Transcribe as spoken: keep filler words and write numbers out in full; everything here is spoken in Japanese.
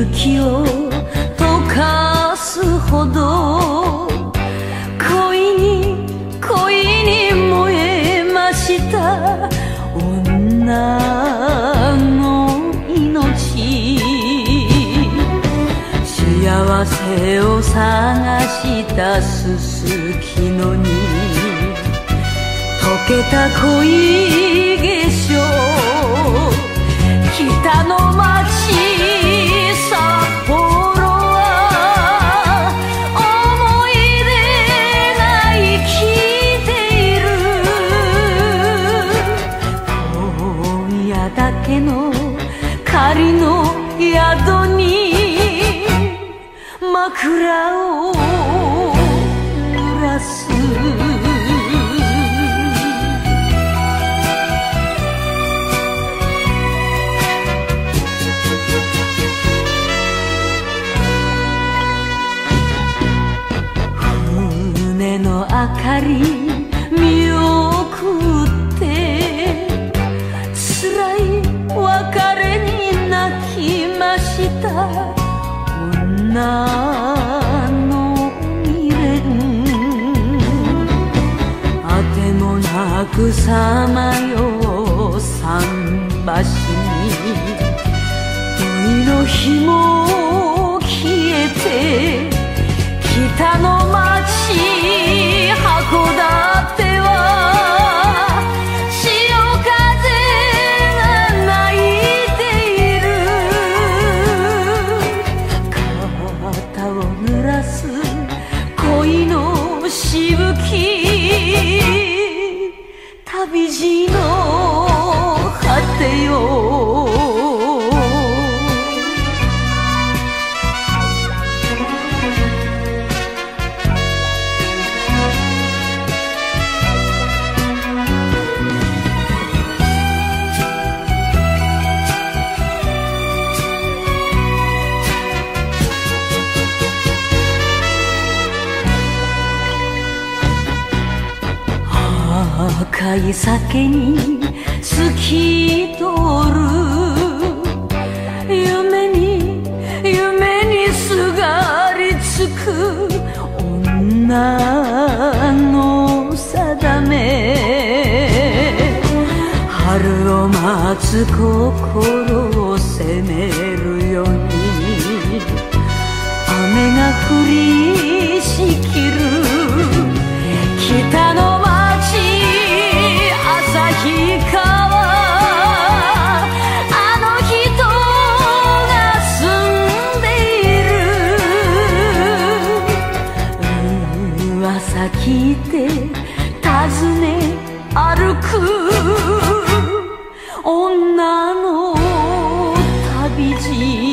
雪を溶かすほど恋に恋に燃えました女の命。幸せを探したすすきのに溶けた恋化粧。北の街札幌は思い出が生きている。今夜だけの仮の宿に枕を濡らす。船の明かり見送って辛い別れに泣きました。女の未練あてもなくさまよ桟橋に恋の火も消えて北の街函館は潮風が泣いている。肩を濡らす恋のしぶき旅路の果てよ。赤い酒に透き通る夢に夢にすがりつく女の定め。春を待つ心を責めるように雨が降りしきる。北の街旭川あの人が住んでいる。噂聞いて訪ね歩く女の旅路。